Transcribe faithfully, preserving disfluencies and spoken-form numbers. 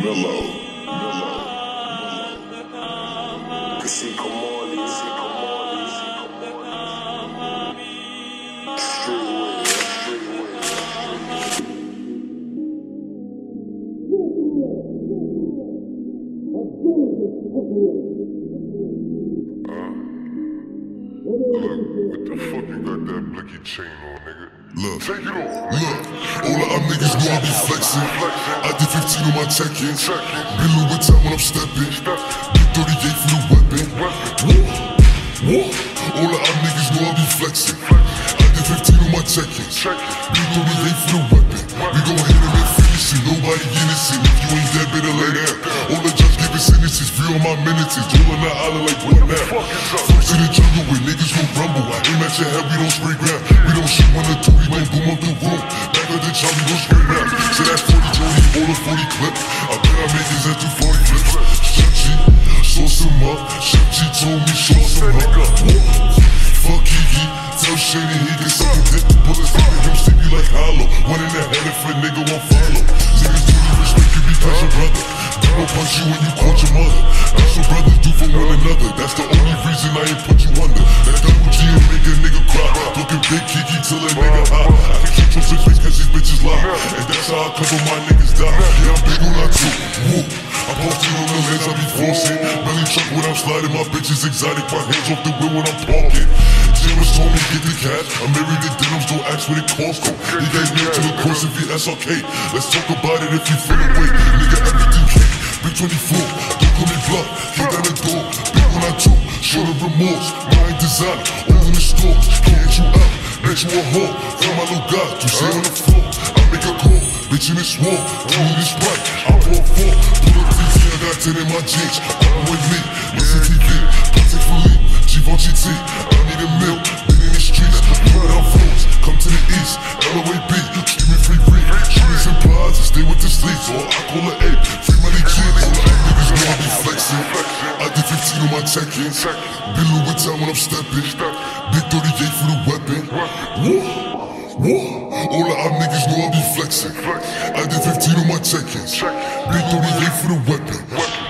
Mellow, mellow, see, come on, see, come on, see, come on. Straight away, straight What the fuck you got that blicky chain on, nigga? Look, take it off. Look, all of our niggas know I be flexing. I did fifteen on my check-in. Been a little time when I'm stepping. Big thirty-eight for the weapon. Woo, woo. All of our niggas know I be flexing. I did fifteen on my check-in. Big thirty-eight for the weapon. We gon' hit him and finish it. Nobody innocent. If you ain't dead, better lay down. All the judge giving sentences, free on my minutes. Rolling the island like what now? First in the jungle with niggas gon' rumble. I aim at your head, we don't spray ground. We don't shoot one or two, we gon' boom up the room. Back of the chop, we gon' spray round. Say that's forty Jody, all the forty clip. I bet I make his at two forty clips. Shut-G, sauce him up. Shut-G told me sauce him up. Fuck Kiki, tell Shady he can suck a dick. Bullets making him sleepy like hollow. One in the head if a nigga won't follow. Niggas do the respect you because your brother. They gon' punch you when you caught your mother. That's what brothers do for one another. That's the only reason I ain't put you under. That double G will make a nigga cry. Talking big Kiki till a nigga high. I can shoot your six face cause these bitches lie. And that's how I cover my niggas die. Yeah, I'm big on that too. Woo. I posted on the lens, I be forcing. Belly truck when I'm sliding, my bitches exotic. My hands off the wheel when I'm parking. James told me get the cash. I'm married to denims, don't ask what it costs. He gave me to the course of your S R K. Let's talk about it if you feel away. Nigga, everything cake. Big twenty-four, don't call me bluff. Kick down the door, big when I talk. Show the remorse, mind designer. All in the store, can't you out. Make you a whore, from my little guy. You say on the floor, I make a call. Bitch in this war, give me this right. I pour four, pull up T V, I got ten in my jeans. All with me, listen T V, Patek Philippe, Givenchy T. I need a meal, been in the streets. Put out flows, come to the east. L O A B, streaming free free. Shooters and plazas, stay with the sleeves. Or I call it eight, free money G. All the niggas know I be flexing. I did fifteen on my check-in. Been a little time when I'm stepping. Big thirty-eight for the weapon. Woo, woo. All of our niggas know I be flexing. I did fifteen on my check-ins. Big thirty-eight for the weapon.